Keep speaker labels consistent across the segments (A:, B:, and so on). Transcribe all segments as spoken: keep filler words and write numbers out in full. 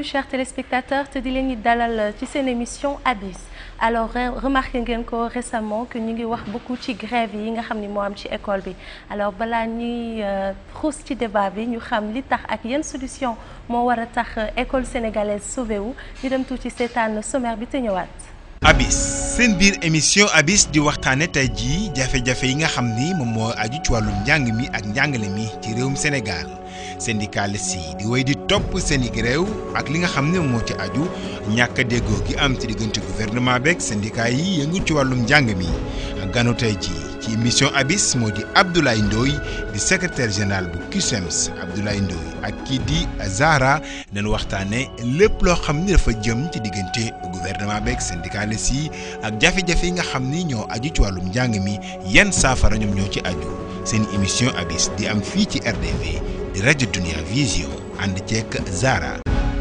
A: chers téléspectateurs te di leen di dalal ci seen émission Abyss. Alors remarqué ngeen ko récemment que ñu ngi wax beaucoup ci grève yi nga xam ni moo am ci école bi alors balaa ñuy xuus ci débat bi ñu xam li tax ak yan solution moo war a tax école sénégalaise sauvé wu ñu dem tuuti seetaan sommaire bi te ñëwaat.
B: Abyss seen biir émission Abyss di waxtaane tey jii jafe-jafe yi nga xam ni moom moo aju ci wàllum njàng mi ak njàngale mi ci réewum Sénégal syndicalistes yi di wéy di topp seen i grève ak li nga xam ne moo ci aju ñàkk a déggoo gi am ci diggante gouvernement beeg syndicat yi yëngu ci wàllum njàng mi ganu tey jii ci émission Abyss moo di Abdoulaye Ndoye di secrétaire général bu CUSEMS Abdoulaye Ndoye ak kii di Zahra dañu waxtaane lépp loo xam ni dafa jëm ci diggante gouvernement beeg syndicalistes yi ak jafe-jafe yi nga xam ni ñoo aju ci wàllum njàng mi yan saafara ñoom ñoo ci aju seen émission Abyss di am fii ci R D V di rajo Dunia Vision ànd ceeg Zahra.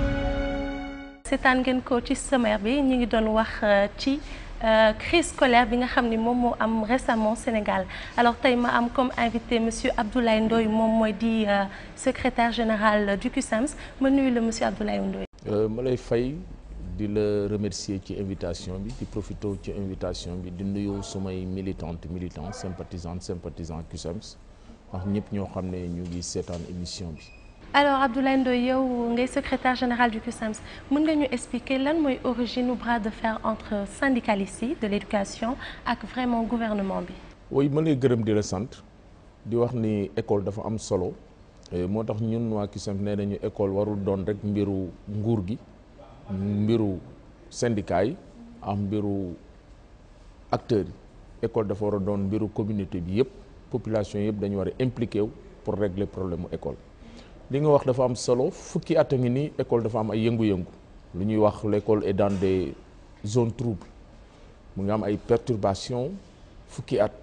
A: seetaan ngeen ko ci sommaire bi ñu ngi doon wax ci crise scolaire bi nga xam ni moom moo am récemment Sénégal alors tey ma am comme invité monsieur Abdoulaye Ndoye moom mooy di secrétaire général du CUSEMS ma nuyu la monsieur Abdoulaye Ndoye.
C: ma lay fay di la remercier ci invitation bi di profité ci invitation bi di nuyu sumay militante militant sympathisante sympathisant CUSEMS wax ñëpp ñoo xam ne ñu ngi seetaan émission bi.
A: alors Abdoulaye Ndoye yow ngay secrétaire général du CUSEMS mën nga ñu expliquer lan mooy origine ou bras de fer entre syndicalistes yi de l'éducation ak vraiment gouvernement bi.
C: oui ma lay gërëm di la sant di wax ni école dafa am solo moo tax ñun waa CUSEMS nee nañu école warul doon rek mbiru nguur gi mbiru syndicat yi am mbiru acteurs yi école dafa war a doon mbiru communauté bi yëpp population yëpp dañu war a impliqué wu pour régler problème mu école. li nga wax dafa am solo fukki at a ngi nii école dafa am ay yëngu-yëngu lu ñuy wax l'école est dans des zones troubles mu ngi am ay perturbations fukki at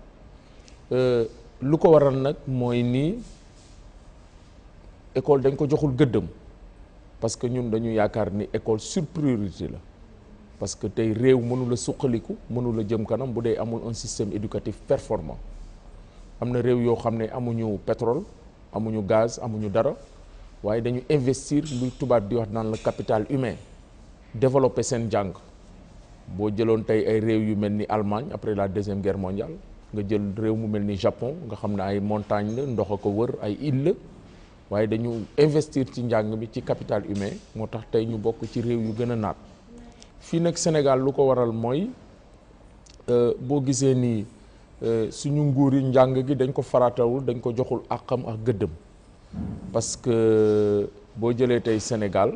C: lu ko waral nag mooy nii école dañ ko joxul gëddëm parce que ñun dañu yaakaar ni école sur priorité la parce que tey réew mënula suqaliku mënula jëm kanam bu dee amul un système éducatif performant am na réew yoo xam ne amuñu pétrole amuñu gaz amuñu dara waaye dañu investir luy tubaab di wax naan le capital humain développer seen jàng boo jëloon tey ay réew yu mel ni Allemagne après la deuxième guerre mondiale nga jël réew mu mel ni Japon nga xam ne ay montagne la ndox a ko wër ay île la waaye dañu investir ci njàng mi ci capital humain moo tax tey ñu bokk ci réew yu gën a naat fii nag Sénégal lu ko waral mooy boo gisee ni suñu nguur yi njàng gi dañ ko faratawul dañ ko joxul àqam ak gëddëm parce que boo jëlee tey Sénégal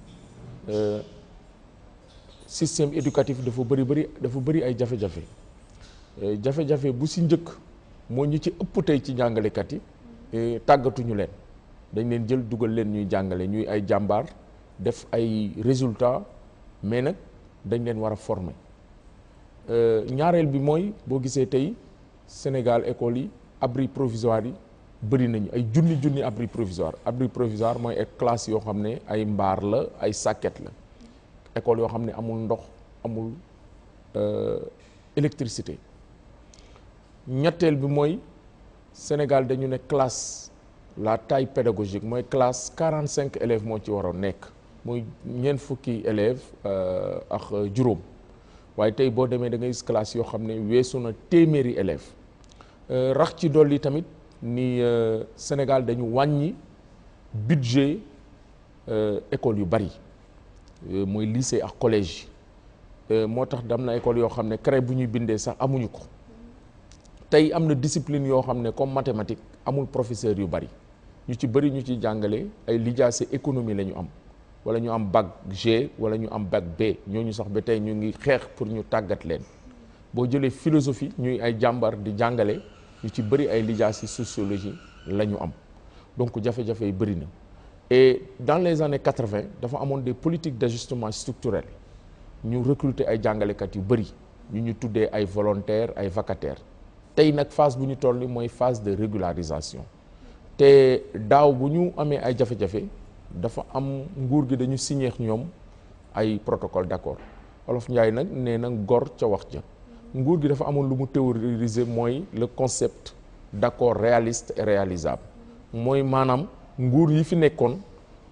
C: système éducatif dafa bëri bëri dafa bëri ay jafe-jafe jafe-jafe bu si njëkk moo ñu ci ëpp tey ci jàngalekat yi tàggatuñu leen dañ leen jël dugal leen ñuy jàngale ñuy ay jàmbaar def ay résultats mais nag dañ leen war a former ñaareel bi mooy boo gisee tey Sénégal école yi abri provisoire yi bëri nañu ay junni junni abri provisoire abri provisoire mooy ay classe yoo xam ne ay mbaar la ay sàkket la école yoo xam ne amul ndox amul électricité ñetteel bi mooy Sénégal dañu ne classe la taille pédagogique mooy classe quarante cinq élèves moo ci waroon nekk muy ñeent fukki élèves ak juróom waaye tey boo demee da ngay gis classe yoo xam ne weesu na téeméeri élèves rax ci dolli tamit ni Sénégal dañu wàññi budget école yu bari mooy lycée ak collège moo tax dam na école yoo xam ne craie bu ñuy bindee sax amuñu ko tey am na discipline yoo xam ne comme mathématique amul professeur yu bari ñu ci bari ñu ci jàngale ay lijaase économie la ñu am wala ñu am bac G wala ñu am bac B ñooñu sax ba tey ñu ngi xeex pour ñu tàggat leen boo jëlee philosophie ñuy ay jàmbar di jàngale ñu ci bëri ay lijaasi sociologie la ñu am donc jafe-jafe yi bëri na et dans les années quatre-vingt dafa amoon des politiques d'ajustement structurel ñu recruter ay jàngalekat yu bëri ñu ñu tuddee ay volontaires ay vacataires tey nag phase bu ñu toll ni mooy phase de régularisation te daaw bu ñu amee ay jafe-jafe dafa am nguur gi dañu signé ak ñoom ay protocole d'accord Olof Njaay nag nee na gor ca wax ja nguur gi dafa amoon lu mu théoriser mooy le concept d'accord réaliste et réalisable mooy maanaam nguur yi fi nekkoon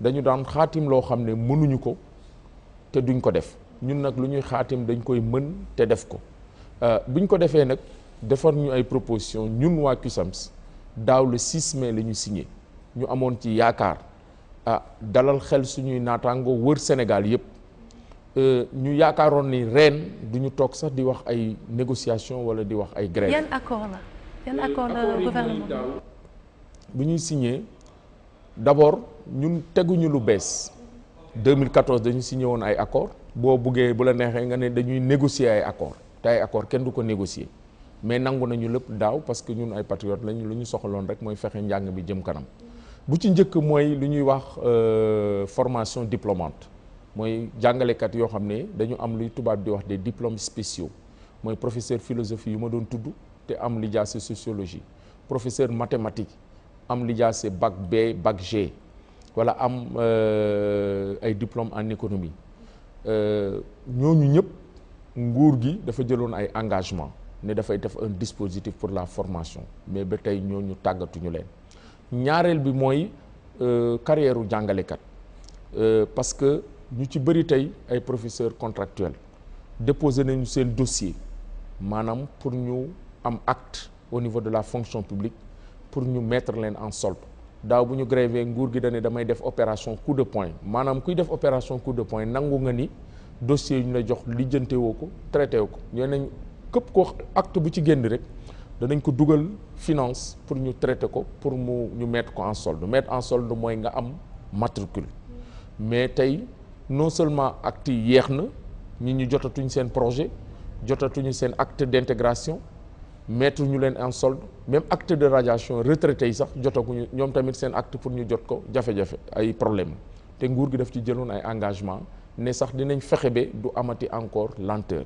C: dañu daan xaatim loo xam ne mënuñu ko te duñ ko def ñun nag lu ñuy xaatim dañ koy mën te def ko buñ ko defee nag defar ñu ay proposition ñun waa CUSAMS daaw le six mai la ñu signé ñu amoon ci yaakaar ah dalal xel suñuy naataango wër Sénégal yëpp ñu yaakaaroon ni ren du ñu toog sax di wax ay négociation wala di wax ay grève.
A: yan accord la yan accord la gouvernement
C: bu ñuy signé d'abord ñun teguñu lu bees deux mille quatorze dañu signé woon ay accord boo buggee bu la neexee nga ne dañuy négocier ay accord te ay accord kenn du ko négocier mais nangu nañu lépp daaw parce que ñun ay patriotes lañu lu ñu soxaloon rek mooy fexe njàng bi jëm kanam bu ci njëkk mooy lu ñuy wax formation diplômante mooy jàngalekat yoo xam ne dañu am luy tubaab di wax des diplômes spéciaux mooy professeur philosophie yu ma doon tudd te am lijaase sociologie professeur mathématique am lijaase bac B bac G wala am ay diplôme en économie ñooñu ñëpp nguur gi dafa jëloon ay engagement ne dafay def un dispositif pour la formation mais ba tey ñooñu tàggatuñu leen ñaareel bi mooy carrière u jàngalekat parce que ñu ci bëri tey ay professeurs contractuels déposé nañu seen dossier maanaam pour ñu am acte au niveau de la fonction publique pour ñu mettre leen en solde daaw bu ñu grévé nguur gi dañu damay def opération coup de poing maanaam kuy def opération coup de poing nangu nga ni dossier yu ñu la jox lijjante woo ko traité woo ko ñoo nañ képp ko acte bu ci génn rek danañ ko dugal finance pour ñu traité ko pour mu ñu mettre ko en solde mettre en solde mooy nga am matricule mais tey non seulement acte yi yeex na ñi ñu jotatuñ seen projet jotatuñu seen acte d'intégration mettre ñu leen en solde même acte de radiation retraité yi sax jotaguñu ñoom tamit seen acte pour ñu jot ko jafe-jafe ay problème te nguur gi daf ci jëloon ay engagement ne sax dinañ fexe ba du amati encore lenteur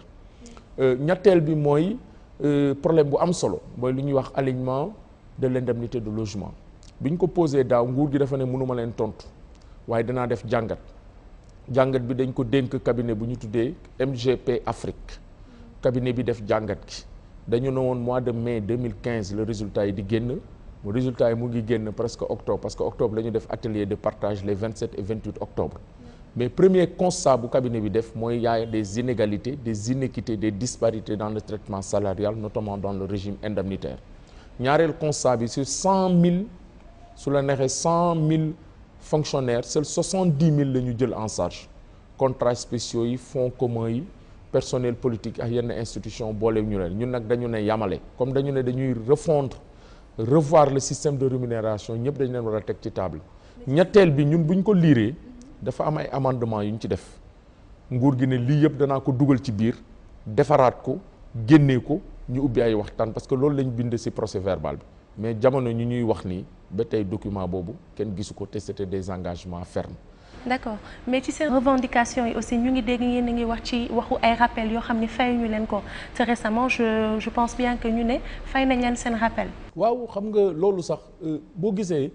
C: ñetteel bi mooy problème bu am solo mooy lu ñuy wax alignement de l'indemnité de logement bi ñu ko posé daaw nguur gi dafa ne mënuma leen tontu waaye danaa def jàngat jàngat bi dañ ko dénk cabinet bu ñu tuddee M G P Afrique cabinet bi def jàngat gi dañu ne woon mois de mai deux mille quinze le résultat yi di génn mu résultat yi mu ngi génn presque octobre parce que octobre la ñu def atelier de partage les vingt-sept et vingt-huit octobre mais premier constat bu cabinet bi def mooy y a des inégalités des inéquités des disparités dans le traitement salarial notamment dans le régime indemnitaire ñaareel constat bi sur cent mille su la neexee cent mille fonctionnaires seuls soixante-dix mille la ñu jël en charge contrats spéciaux yi fonds communs yi personnel politique ak yenn institution boole ñu leen ñun nag dañu ne yamale comme dañu ne dañuy refondre revoir le système de rémunération ñëpp dañu leen war a teg ci table ñetteel bi ñun buñ ko liiree dafa am ay amendement yu ñu ci def nguur gi ne lii yëpp danaa ko dugal ci biir defaraat ko génnee ko ñu ubbi ay waxtaan parce que loolu lañ bind ci procès verbal bi mais jamono ñu ñuy wax nii ba tey document boobu kenn gisu ko te c'était des engagements fermes.
A: d'accord mais ci seen revendication yi aussi ñu ngi dégg yéen a ngi wax ci waxu ay rappel yoo xam ne fay ñu leen ko te récemment je je pense bien que ñu ne fay nañ leen seen rappel.
C: waaw xam nga loolu sax boo gisee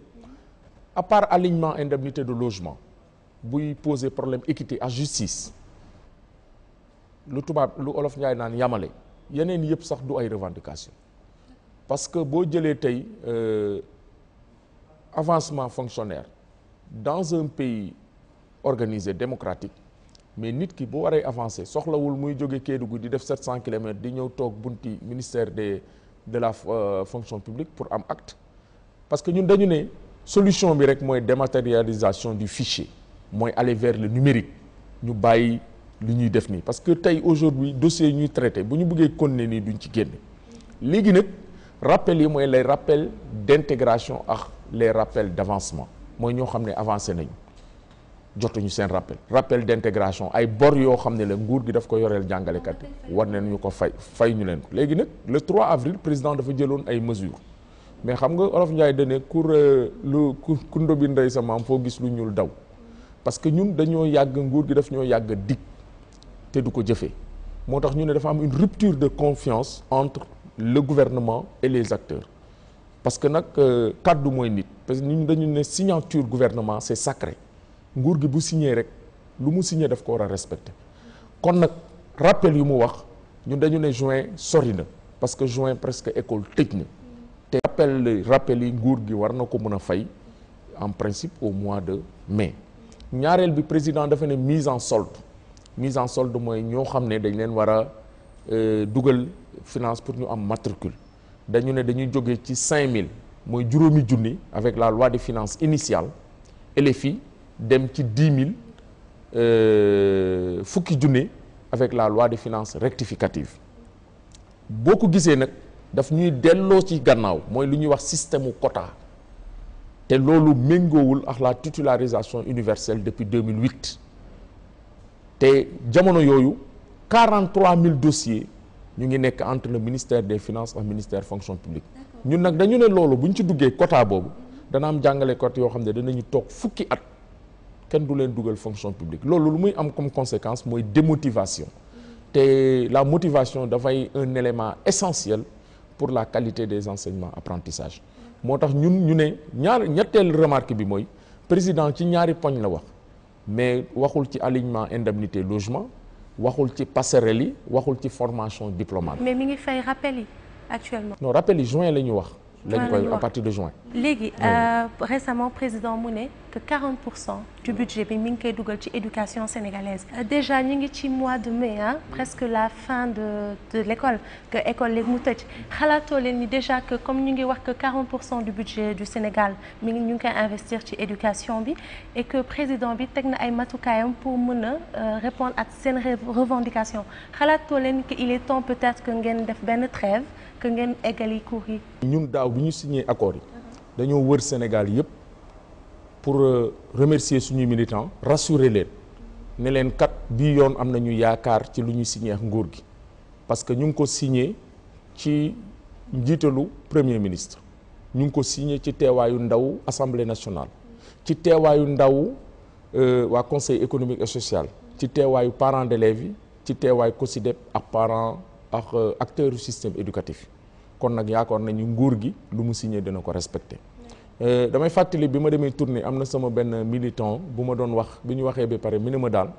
C: à part alignement indemnité de logement buy poser problème équité à justice lu tubaab lu olof Njaay naan yamale yeneen yëpp sax du ay revendication parce que boo jëlee tey avancement fonctionnaire dans un pays organisé démocratique mais nit ki bu waree avancer soxlawul muy jóge Kédougou di def sept cent kilomètres di ñëw toog bunti ministère de de la euh, fonction publique pour am acte parce que ñun dañu ne solution bi rek mooy dématérialisation du fichier mooy aller vers le numérique ñu bàyyi li ñuy def nii parce que tey aujourd'hui dossier yi ñuy traité bu ñu bëggee continuer nii duñ ci génne léegi nag rappels yi mooy les rappels d'intégration ak les rappels d'avancement mooy ñoo xam ne avancé nañu jotuñu seen rappel rappel d'intégration ay bor yoo xam ne la nguur gi daf ko yoreel jàngalekat yi war nañu ko fay fay ñu leen ko léegi nag le trois avril président dafa jëloon ay mesures mais xam nga olof Njaay dane kur lu ku ndobi ndey sa maam foo gis lu ñuul daw parce que ñun dañoo yàgg nguur gi daf ñoo yàgg dig te du ko jëfee moo tax ñu ne dafa am une rupture de confiance entre le gouvernement et les acteurs parce que nag kaddu mooy nit parce que ñun dañu ne signature gouvernement c'est sacré nguur gi bu signé rek lu mu signé daf ko war a respecter kon nag rappel yu mu wax ñun dañu ne juin sori na parce que juin presque école tëj na te rappel rappel yi nguur gi war na ko mën a fay en principe au mois de mai ñaareel bi président dafa ne mise en solde mise en solde mooy ñoo xam ne dañ leen war a dugal finance pour ñu am matricule dañu ne dañuy jógee ci cinq mille mooy juróomi junni avec la loi de finances initiale L F I dem ci dix mille fukki junni avec la loi de finances rectificative boo ko gisee nag daf ñuy delloo ci gannaaw mooy lu ñuy wax système u quota te loolu méngoowul ak la titularisation universelle depuis deux mille huit te jamono yooyu quarante-trois mille dossiers ñu ngi nekk entre le ministère des finances ak ministère fonction publique ñun nag dañu ne loolu bu ñu ci duggee quota boobu dana am jàngale côté yoo xam ne danañu toog fukki at kenn du leen dugal fonction publique loolu lu muy am comme conséquence mooy démotivation te la motivation dafay un élément essentiel pour la qualité des enseignements apprentissage moo tax ñun ñu ne ñaar ñetteel remarque bi mooy président ci ñaari poñ la wax mais waxul ci alignement indemnité logement waxul ci passerelle yi waxul ci formation diplômante.
A: mais mi ngi fay rappel yi actuellement.
C: non rappel yi juin la ñu wax. lañ koy à partir de juin.
A: léegi euh, récemment président mu ne que quarante pour cent du budget bi mi ngi koy dugal ci éducation sénégalaise. Euh, déjà ñu ngi ci mois de mai ah presque la fin de de l'école que école léegi mu tëj xalaatoo leen ni déjà que comme ñu ngi wax que quarante pour cent du budget du Sénégal mi ngi ñu ngi koy investir ci éducation bi et que président bi teg na ay matukaayam pour mën a répondre à seen revendication xalaatoo leen que il est temps peut-être que ngeen def benn trêve que ngeen eggali cours yi.
C: ñun daaw bi ñu signé accord yi dañoo wër Sénégal yëpp pour remercier suñuy militants rassurer leen ne leen kat bii yoon am nañu yaakaar ci lu ñu signé ak nguur gi parce que ñu ngi ko signé ci njiitalu premier ministre ñu ngi ko signé ci teewaayu ndaw assemblée nationale ci teewaayu ndaw waa conseil économique et social ci teewaayu parents d'élèves yi ci teewaayu COSYDEP ak parents ak acteurs du système éducatif kon nag yaakaar nañu nguur gi lu mu signé dina ko respecté damay fàttali bi ma demee tournée am na sama benn militant bu ma doon wax bi ñu waxee ba pare mi ne ma daal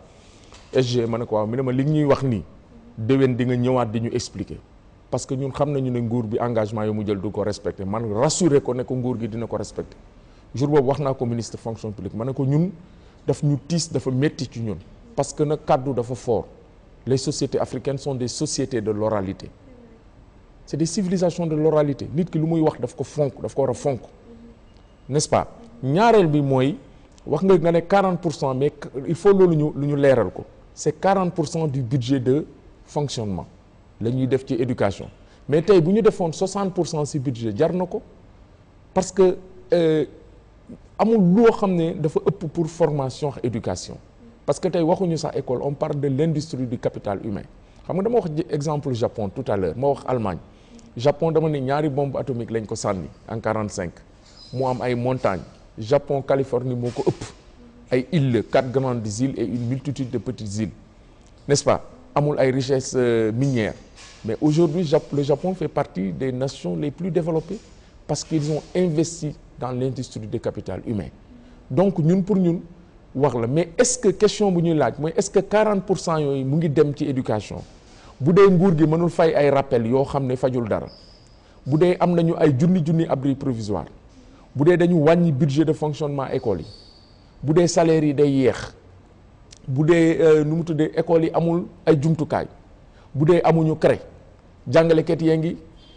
C: S G ma ne ko waaw mi ne ma li ñuy wax nii déwén di nga ñëwaat di ñu expliquer parce que ñun xam nañu ne nguur bi engagement yi mu jël du ko respecté man rassuré ko ne ko nguur gi dina ko respecté jour boobu wax naa ko ministre fonction publique ma ne ko ñun daf ñu tiis dafa métti ci ñun parce que nag kàddu dafa fort les sociétés africaines sont des sociétés de l'oralité c'est des civilisations de l'oralité nit ki lu muy wax daf ko fonk daf ko war a fonk n'est-ce pas ñaareel bi mooy wax nga nga ne quarante pour cent mais il faut loolu ñu lu ñu leeral ko c'est quarante pour cent du budget de fonctionnement la ñuy def ci éducation mais tey bu ñu defoon soixante pour cent ci budget jar na ko parce que euh, amul loo xam ne dafa ëpp pour formation ak éducation parce que tey waxuñu sax école on parle de l'industrie du capital humain xam nga dama wax exemple Japon tout à l'heure ma wax Allemagne Japon dama ne ñaari bombe atomique lañ ko sànni en quarante-cinq mu am ay montagnes Japon Californie moo ko ëpp ay îles quatre grandes îles et une multitude de petites îles n'est-ce pas amul ay richesses euh, minières mais aujourd'hui le Japon fait partie des nations les plus développées parce qu'ils ont investi dans l'industrie du capital humain donc ñun pour ñun wax la mais est-ce que question bu ñuy laaj mooy est-ce que quarante pour cent yooyu mu ngi dem ci éducation bu dee nguur gi mënul fay ay rappel yoo xam ne fajul dara bu dee am nañu ay junni junni abri provisoire bu dee dañu wàññi budget de fonctionnement école yi bu dee salaire yi day yéex bu dee nu mu tuddee école yi amul ay jumtukaay bu dee amuñu cré jàngalekat yaa ngi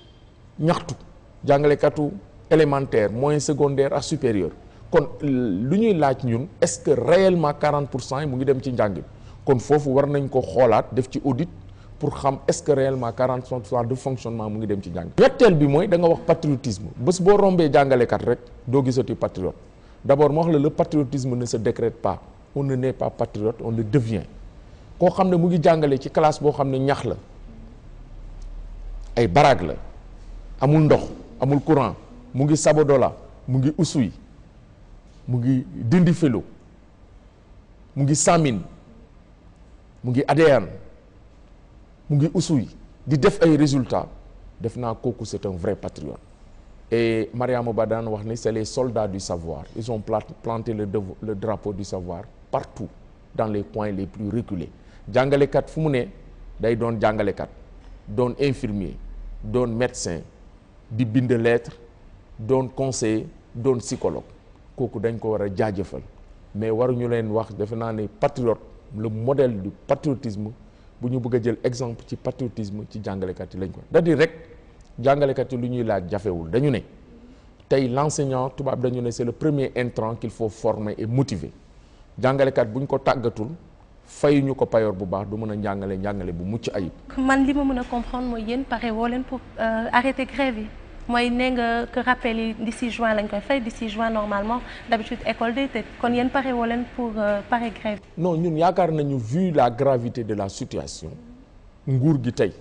C: ñaxtu jàngalekatu élémentaire moyen secondaire ak supérieur kon lu ñuy laaj ñun est-ce que réellement quarante pour cent yi mu ngi dem ci njàng kon foofu war nañ ko xoolaat def ci audit pour xam est-ce que réellement quarante pour cent de fonctionnement mu ngi dem ci njàng ñetteel bi mooy da nga wax patriotisme bés boo rombee jàngalekat rek doo gisati patriote d'abord moo wax la le patriotisme ne se décrète pas on ne naît pas patriote on le devient koo xam ne mu ngi jàngale ci classe boo xam ne ñax la ay baraag la amul ndox amul courant mu ngi Sabodola mu ngi Oussouye mu ngi Dindi Felo mu ngi Samine mu ngi Adéane mu ngi Oussouye di def ay résultats def naa kooku c'est un vrai patriote et Mariama Ba daan wax ni c'est les soldats du savoir ils ont planté le, le drapeau du savoir partout dans les coins les plus reculés jàngalekat fu mu ne day doon jàngalekat doon infirmier doon médecin di bind lettre doon conseiller doon psychologue kooku dañ ko war a jaajëfal mais waruñu leen wax defe naa ne patriote le modèle du patriotisme bu ñu bëgg a jël exemple ci patriotisme ci jàngalekat yi lañ ko c'est-à-dire rek jàngalekat yi lu ñuy laaj jafewul dañu ne tey l'enseignant tubaab dañu ne c'est le premier intrant qu'il faut former et motiver jàngalekat bu ñu ko tàggatul fayuñu ko payoor bu baax du mën a njàngale njàngale bu mucc ayib.
A: man li ma mën a comprendre mooy yéen pare woo leen pour arrêter grève yi mooy nee nga que rappel yi d'ici juin lañ koy fay d'ici juin normalement d'habitude école day tëj kon yéen pare woo leen pour pare grève.
C: non ñun yaakaar nañu vu la gravité de la situation nguur gi tey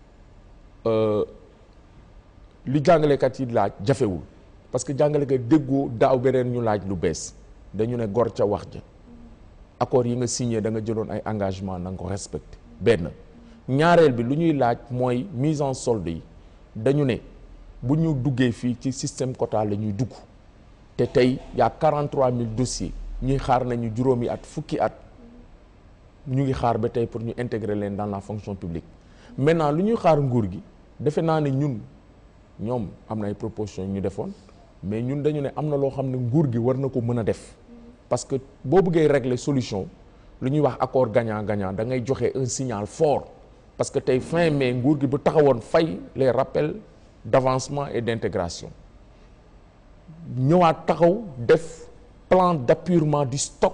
C: li jàngalekat yi laaj jafewul parce que jàngalekat déggoo daaw beneen ñu laaj lu bees dañu ne gor ca wax ja accord yi nga signé da nga jëloon ay engagement na nga ko respecté benn ñaareel bi lu ñuy laaj mooy mise en solde yi dañu ne bu ñu duggee fii ci système quota la ñuy dugg te tey y'a quarante-trois mille dossiers ñuy xaar nañu juróomi at fukki at ñu ngi xaar ba tey pour ñu intégrer leen dans la fonction publique maintenant lu ñuy xaar nguur gi defe naa ne ñun ñoom am na ay propositions ñu defoon mais ñun dañu ne am na loo xam ne nguur gi war na ko mën a def parce que boo bëggee régler solution lu ñuy wax accord gagnant-gagnant da ngay joxe un signal fort parce que tey fin mai nguur gi bu taxawoon fay les rappels d'avancement et d'intégration ñëwaat taxaw def plan d'appurement du stock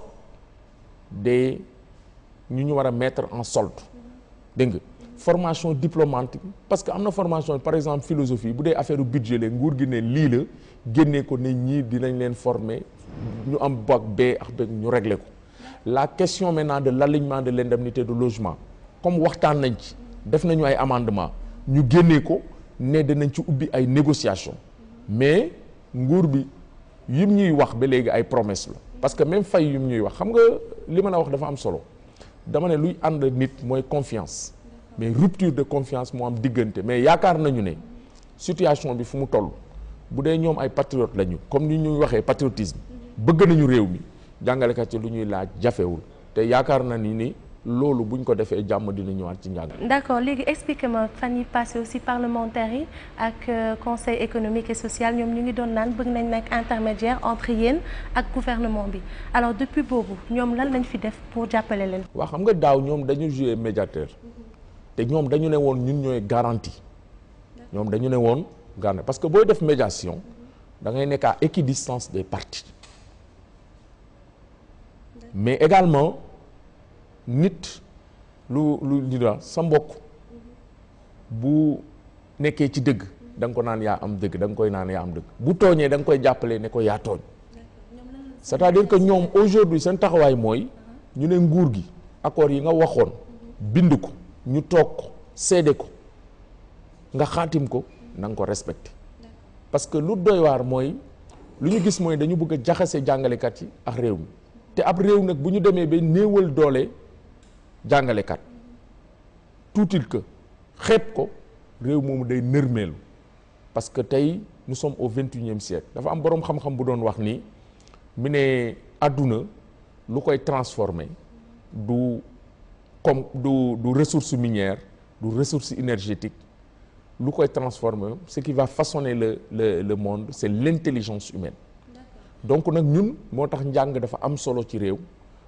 C: des ñu ñu war a mettre en solde dégg nga formation diplômante parce que am na formation par exemple philosophie bu dee affaire budget la nguur gi ne lii la génnee ko ne ñii dinañ leen former ñu am bac B ak B ñu régler ko la question maintenant de l'alignement de l'indemnité de logement comme waxtaan nañ ci def nañu ay amendement ñu génnee ko ne danañ ci ubbi ay négociations mais nguur bi yim ñuy wax ba léegi ay promesses la parce que même fay yim ñuy wax xam nga li ma la wax dafa am solo dama ne luy ànd nit mooy confiance mais rupture de confiance moo am diggante mais yaakaar nañu ne situation bi fu mu toll bu dee ñoom ay patriotes lañu comme ni ñuy waxee patriotisme bëgg nañu réew mi jàngalekat yi lu ñuy laaj jafewul te yaakaar na ni ni loolu buñ ko defee jàmm dina ñëwaat ci njàng.
A: d'accord léegi expliquez-moi fan yi passé aussi parlementaires yi ak conseil économique et social ñoom ñu ngi doon naan bëgg nañ nekk intermédiaire entre yéen ak gouvernement bi alors depuis boobu ñoom lan lañ fi def pour jàppale leen.
C: waaw xam nga daaw ñoom dañu jouer médiateur te ñoom dañu ne woon ñun ñooy garantie ñoom dañu ne woon garantie parce que booy def médiation da ngay nekk à équidistance des parties mais également nit lu lu li da sa mbokk bu nekkee ci dëgg da nga ko naan yaa am dëgg da nga koy naan yaa am dëgg bu tooñee da nga koy jàppale ne ko yaa tooñ c'est-à-dire que ñoom aujourd'hui seen taxawaay mooy ñu ne nguur gi accords yi nga waxoon bind ko ñu toog ko seede ko nga xaatim ko na nga ko respecté parce que lu doy waar mooy lu ñu gis mooy dañu bëgg a jaxase jàngalekat yi ak réew mi te ab réew nag bu ñu demee ba néewal doole jàngalekat tuutil que xeeb ko réew moomu day nërmeelu parce que tey nous sommes au vingt-et-unième siècle dafa am boroom xam-xam bu doon wax ni mu ne àdduna lu koy transformer du comme du du ressource minière du ressource énergétique lu koy transformer ce qui va façonner le le le monde c'est l'intelligence humaine donc nag ñun moo tax njàng dafa am solo ci réew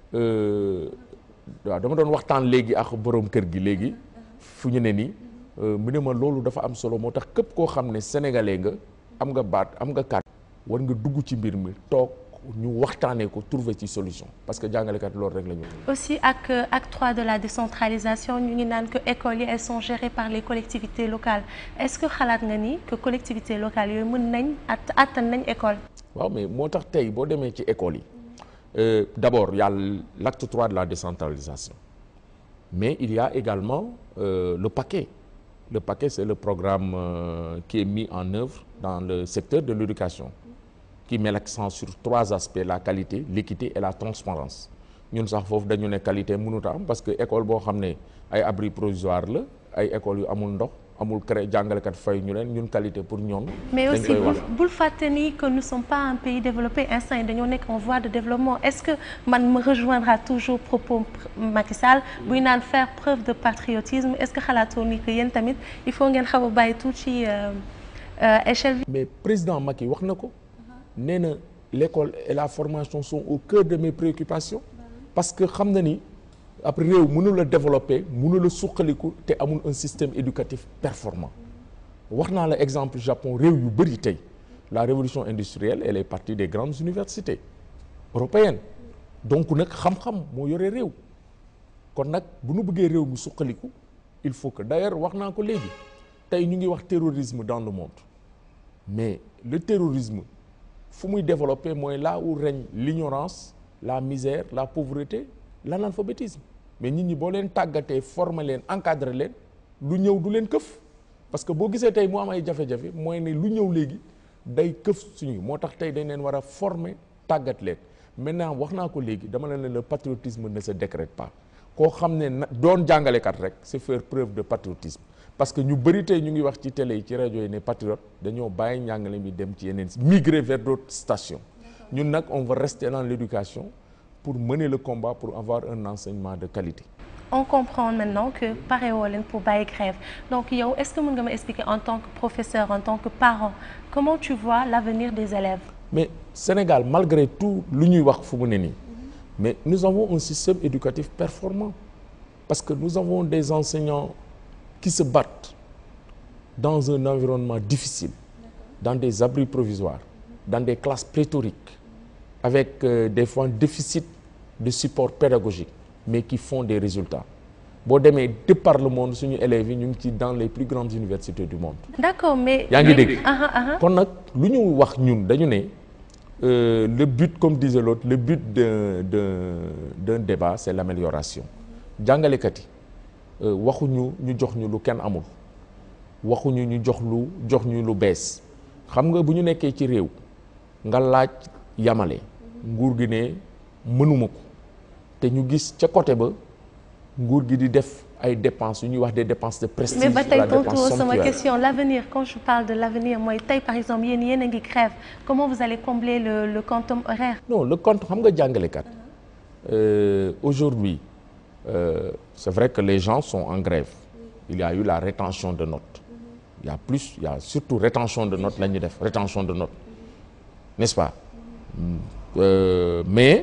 C: waaw dama doon waxtaan léegi ak boroom kër gi léegi fu ñu ne nii mu ne ma loolu dafa am solo moo tax képp koo xam ne sénégalais nga am nga baat am nga kàddu war nga dugg ci mbir mi toog ñu waxtaanee ko trouver ci solution parce que jàngalekat loolu rek la ñu.
A: aussi ak acte trois de la décentralisation ñu ngi naan que écoles yi elles sont gérées par les collectivités locales est-ce que xalaat nga ni que collectivités locales yooyu mën nañ at attan nañ école.
C: waaw mais moo tax tey boo demee ci école yi euh, d'abord il y a l'acte trois de la décentralisation mais il y a également euh, le paquet le paquet c'est le programme euh, qui est mis en œuvre dans le secteur de l'éducation qui met l'accent sur trois aspects la qualité l'équité et la transparence ñun sax foofu dañu ne qualité mënut a am parce que école boo xam ne ay abri provisoire la ay écoles yu amul ndox amul cré jàngalekat fay ñu leen ñun qualité pour ñoom.
A: mais aussi bul fàtte ni que nous ne sommes pas un pays développé instant yi dañoo nekk en voie de développement est-ce que man me rejoindra toujours propos Macky Sall buy naan faire preuve de patriotisme est-ce que xalaatoo ni que yéen tamit il faut ngeen xaw a bàyyi tuuti ci échelle bi.
C: mais président Macky wax na ko nee na l'école et la formation sont au cœur de mes préoccupations parce que xam na ni après réew mënul a développer mënul a suqaliku te amul un système éducatif performant wax naa la exemple Japon réew yu bëri tey la révolution industrielle elle est partie des grandes universités européennes donc nag xam-xam moo yore réew kon nag bu nu bëggee réew mi suqaliku il faut que d'ailleurs wax naa ko léegi tey ñu ngi wax terrorisme dans le monde mais le terrorisme fu muy développer mooy là où règne l'ignorance la misère la pauvreté l'analphabétisme mais nit ñi boo leen tàggatee former leen encadrer leen lu ñëw du leen këf parce que boo gisee tey mu am ay jafe-jafe mooy ne lu ñëw léegi day këf suñu moo tax tey dañ leen war a former tàggat leen maintenant wax naa ko léegi dama leen ne le patriotisme ne se décrète pas koo xam ne na doon jàngalekat rek c'est faire preuve de patriotisme parce que ñu bëri tey ñu ngi wax ci télé yi ci rajo yi ne patriote dañoo bàyyi njàngale mi dem ci yeneen migrer vers d'autres stations ñun nag on va rester dans l'éducation pour mener le combat pour avoir un enseignement de qualité.
A: On comprend maintenant que pare woo leen pour bàyyi grève donc yow est-ce que mën nga ma expliquer en tant que professeur en tant que parent comment tu vois l'avenir des élèves?
C: Mais Sénégal malgré tout lu ñuy wax fu mu ne nii mais nous avons un système éducatif performant parce que nous avons des enseignants qui se battent dans un environnement difficile dans des abris provisoires dans des classes pléthoriques avec euh, des fois un déficit de support pédagogique mais qui font des résultats boo demee de par le monde suñu élèves yi ñu ngi ci dans les plus grandes universités du monde.
A: D'accord mais.
C: yaa ngi dégg kon nag lu ñu wax ñun dañu ne le but comme disait l'autre le but d'un d'un d'un débat c'est l'amélioration jàngalekat yi waxuñu ñu jox ñu lu kenn amul waxuñu ñu jox lu jox ñu lu bees xam nga bu ñu nekkee ci réew nga laaj yamale nguur gi ne mënuma ko te ñu gis ca côté ba nguur gi di def ay dépenses yu ñuy wax des dépenses de prestige.
A: mais ba tey tontu sama question l'avenir quand je parle de l'avenir mooy tey par exemple yéen yéen a ngi grève comment vous allez combler le le quantum horaire.
C: non le compte xam nga jàngalekat euh, aujourd'hui euh, c'est vrai que les gens sont en grève il y a eu la rétention de notes il y a plus il y a surtout rétention de notes la ñuy def rétention de notes n'est-ce pas euh, mais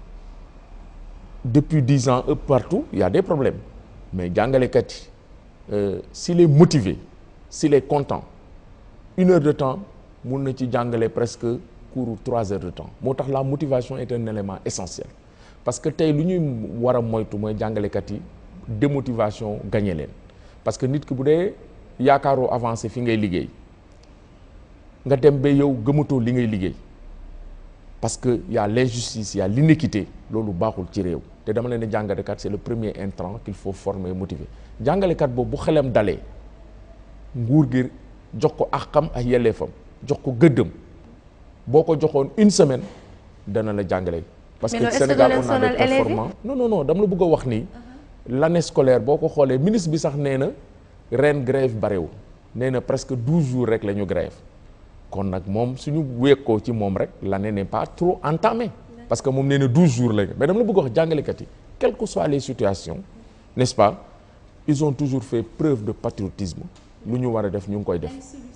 C: depuis dix ans eux partout il y a des problèmes mais jàngalekat yi euh, s'il est motivé s'il est content une heure de temps mun na ci jàngale presque cours trois heures de temps moo tax la motivation est un élément essentiel parce que tey lu ñuy war a moytu mooy jàngalekat yi démotivation gagné leen parce que nit ki bu dee yaakaaroo avancé fi ngay liggéey nga dem ba yow gëmatoo li ngay liggéey parce que y a l'injustice y a l'inéquité loolu baaxul ci réew te dama leen ne jàngalekat c'est le premier intrant qu'il faut former et motiver jàngalekat boobu bu xelam dalee nguur gi jox ko àqam ak yelleefam jox ko gëddëm boo ko joxoon une semaine dana la jàngale. parce que Sénégal on a des performants non non non dama la bëgg a wax ni l'année scolaire boo ko xoolee ministre bi sax nee na ren grève barewul nee na presque douze jours rek la ñu grève kon nag moom suñu wekkoo ci moom rek l'année n'est pas trop entamée parce que moom nee na douze jours la mais dama la bëgg a wax jàngalekat yi quelles que soient les situations n'est-ce pas ils ont toujours fait preuve de patriotisme lu ñu war a def ñu ngi koy def.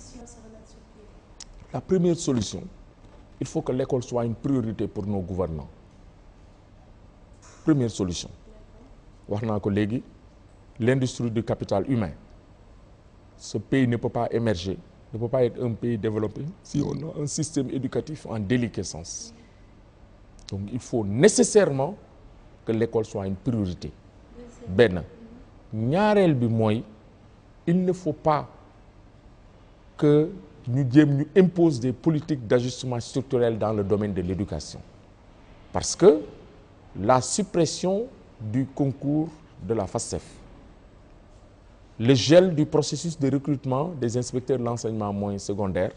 C: La première solution il faut que l'école soit une priorité pour nos gouvernants première solution wax naa ko léegi l'industrie du capital humain ce pays ne peut pas émerger ne peut pas être un pays développé si on a un système éducatif en déliquescence donc il faut nécessairement que l'école soit une priorité benn ñaareel bi mooy il ne faut pas que ñu jéem ñu impose des politiques d'ajustement structurel dans le domaine de l'éducation parce que la suppression du concours de la FASTEF le gel du processus de recrutement des inspecteurs de l'enseignement moyen secondaire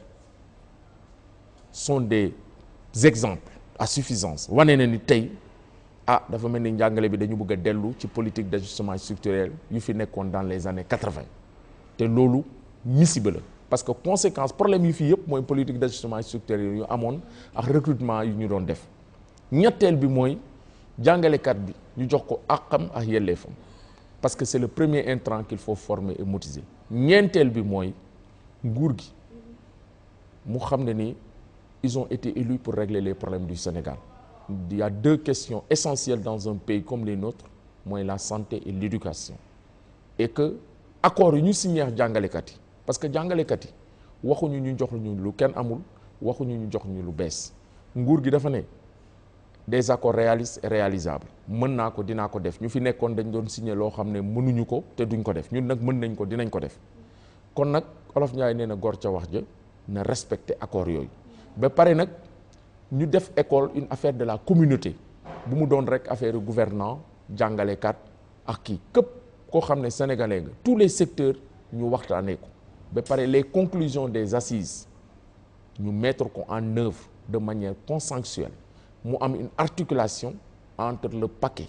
C: sont des exemples à suffisance wane na ni tey ah dafa mel ni njàngale bi dañu bëgg a dellu ci politique d'ajustement structurel yu fi nekkoon dans les années quatre-vingt te loolu misiba la parce que conséquence problème yi fii yëpp mooy politique d'ajustement structurel yu amoon ak recrutement yu ñu doon def ñetteel bi mooy jàngalekat bi ñu jox ko àqam ak yelleefam parce que c'est le premier intrant qu'il faut former et motiver ñeenteel bi mooy nguur gi mu xam ne ni ils ont été élus pour régler les problèmes du Sénégal. Il y a deux questions essentielles dans un pays comme les nôtres, mooy la santé et l'éducation. Et que accord yi ñu signé ak jàngalekat yi parce que jàngalekat yi waxuñu ñu jox ñu lu kenn amul waxuñu ñu jox ñu lu bees nguur gi dafa ne des accords réalistes et réalisables mën naa ko dinaa ko def ñu fi nekkoon dañ doon signé loo xam ne mënuñu ko te duñ ko def ñun nag mën nañ ko dinañ ko def kon nag Olof Njaay nee na gor ca wax ja na respecter accords yooyu ba pare nag ñu def école une affaire de la communauté bu mu doon rek affaire gouvernant jàngalekat ak kii képp koo xam ne sénégalais nga tous les secteurs ñu waxtaanee ko ba pare les conclusions des assises ñu mettre ko en œuvre de manière consensuelle mu am une articulation entre le paquet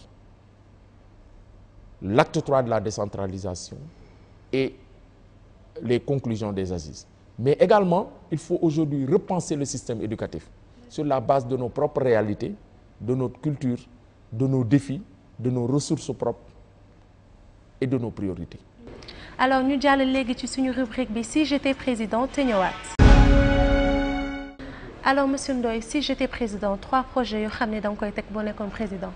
C: l'acte trois de la décentralisation et les conclusions des assises. Mais également, il faut aujourd'hui repenser le système éducatif sur la base de nos propres réalités, de notre culture, de nos défis, de nos ressources propres et de nos priorités.
A: Alors ñu jàll léegi ci suñu rubrique bi si j'étais président te ñëwaat. Alors monsieur Ndoye, si j'étais président, trois projets yoo xam ne da nga koy teg boo nekkoon président.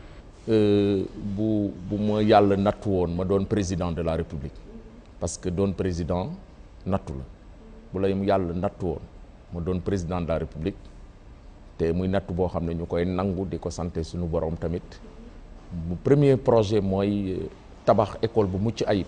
C: bu bu ma yàlla nattu woon ma doon président de la République parce que doon président nattu la bu la yàlla nattu woon ma doon président de la République te muy nattu boo xam ne ñu koy nangu di ko santé suñu borom tamit bu premier projet mooy tabax école bu mucc ayib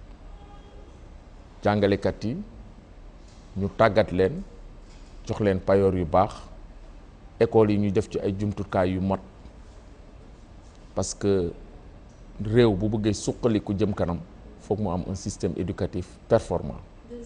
C: jàngalekat yi ñu tàggat leen jox leen payoor yu baax école yi ñu def ci ay jumtukaay yu mot parce que réew bu bëggee suqaliku jëm kanam foog mu am un système éducatif performant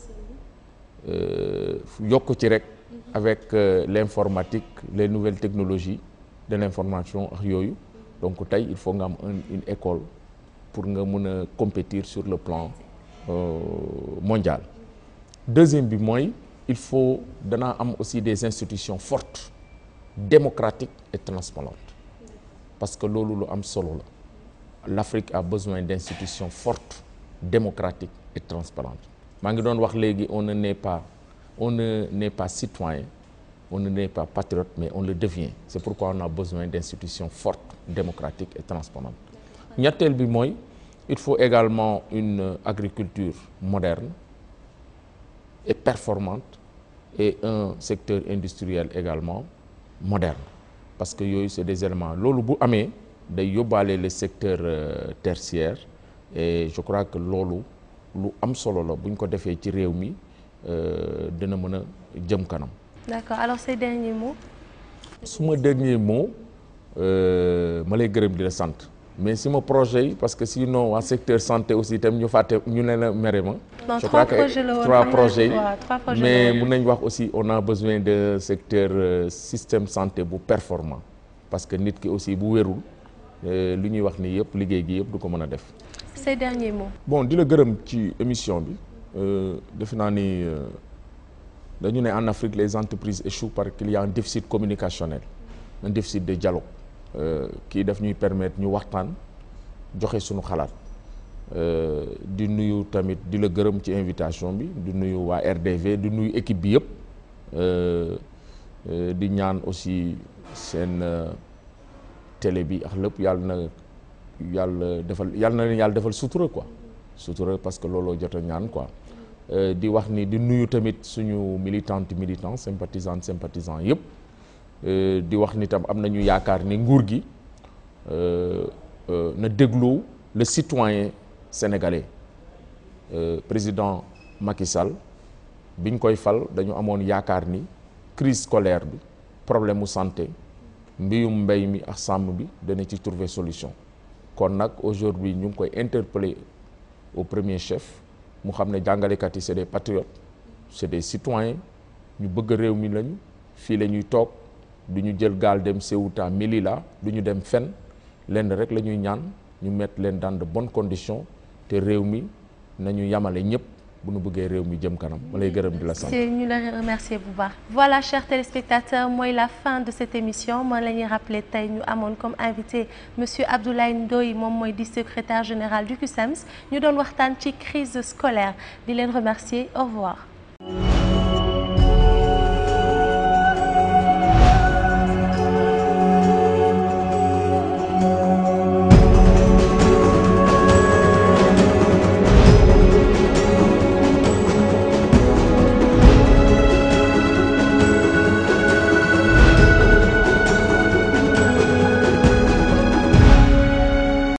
C: yokk ci rek avec l'informatique les nouvelles technologies de l'information ak yooyu donc tey il faut nga am une école pour nga mën a compétir sur le plan mondial. Deuxième bi mooy il faut danaa am aussi des institutions fortes démocratiques et transparentes parce que loolu lu am solo la l'Afrique a besoin d'institutions fortes démocratiques et transparentes maa ngi doon wax léegi on ne n'est pas on ne n'est pas citoyen on ne n'est pas patriote mais on le devient c'est pourquoi on a besoin d'institutions fortes démocratiques et transparentes. ñetteel bi mooy il faut également une agriculture moderne et performante et un secteur industriel également moderne parce que yooyu c'est des éléments loolu bu amee day yóbbaale le secteur euh, tertiaire et je crois que loolu lu am solo la bu ñu ko defee ci réew mi dina mën a jëm kanam.
A: D'accord, alors ces derniers mots.
C: suma dernier mot ma lay gërëm di la sant mais suma projet yi parce que sinon waa secteur santé aussi itam ñu fàtte ñu ne la mere ma.
A: non
C: je
A: trois
C: crois
A: projets la
C: que
A: woon
C: trois projets yi
A: waaw, trois projets
C: mais
A: la woon.
C: mun nañ wax aussi on a besoin de secteur euh, système santé bu performant parce que nit ki aussi bu wérul li ñuy wax ni yëpp liggéey gi yëpp du ko mën a def.
A: Ces derniers mots.
C: bon di la gërëm ci émission bi defe naa ni dañu ne en Afrique les entreprises échouent parce qu'il y a un déficit communicationnel un déficit de dialogue kii daf ñuy permettre ñu waxtaan joxe suñu xalaat di nuyu tamit di la gërëm ci invitation bi di nuyu waa R D V di nuyu équipe bi yëpp di ñaan aussi seen télé bi ak lépp yàlla na yàlla defal yàlla na leen yàlla defal sutura quoi sutura parce que looloo jot a ñaan quoi di wax ni di nuyu tamit suñu militante militant sympathisante sympathisant yëpp di wax ni tam am nañu yaakaar ni nguur gi na déglu le citoyen sénégalais président Macky Sall biñ koy fal dañu amoon yaakaar ni crise scolaire bi problème mu santé mbiyum mbéy mi ak sàmm bi dana ci trouver solution kon nag aujourd'hui ñu ngi koy interpeller au premier chef mu xam ne jàngalekat yi c'est des patriotes c'est des citoyens ñu bëgg réew mi lañu fii la ñuy toog du ñu jël gaal dem Ceuta Melilla du ñu dem fenn lenn rek la ñuy ñaan ñu mettre leen dans de bonnes conditions te réew mi nañu yamale ñëpp bu ñu bëggee réew mi jëm kanam ma lay gërëm di la sant.
A: ñu la remercier bu baax. Voilà chers téléspectateurs mooy la fin de cette émission moo la ñuy rappeler tey ñu amoon comme invité monsieur Abdoulaye Ndoye moom mooy di secrétaire général du CUSEMS ñu doon waxtaan ci crise scolaire di leen remercier au revoir.